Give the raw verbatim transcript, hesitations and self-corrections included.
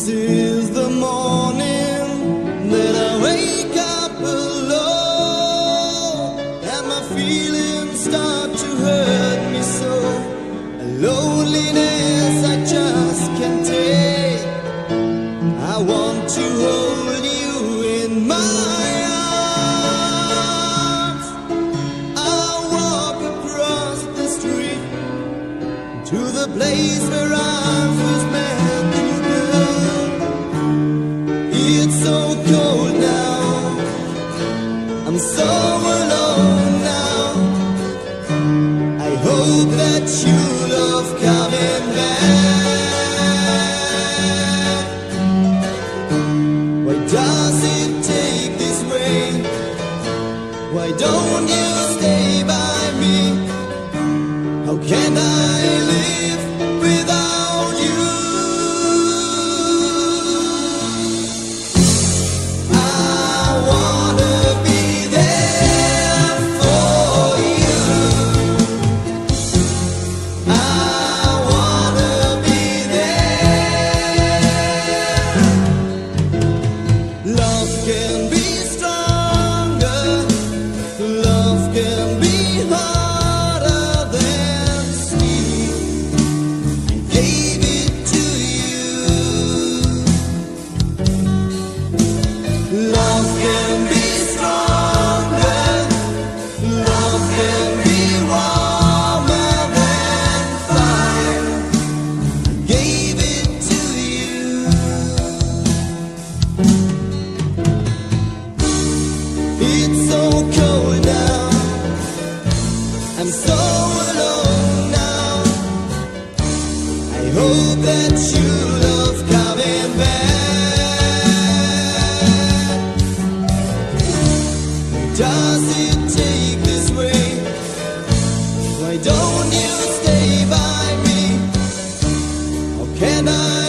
This is the morning that I wake up alone, and my feelings start to hurt me so. A loneliness I just can't take. I want to hold you in my arms. I'll walk across the street to the place where I first met you, girl. It's so cold now, I'm so alone now. I hope that you love coming back. Why does it take this way? Why don't you stay by me? How can I live without you? I wanna be there for you. I wanna be there. Love can be stronger. Love can be harder than sweet. I gave it to you. Love can be stronger. Love can be warmer than fire. I gave it to you. It's so cold now, I'm so alone now. I hope that you love coming back. Does it take this way? Why don't you stay by me? How can I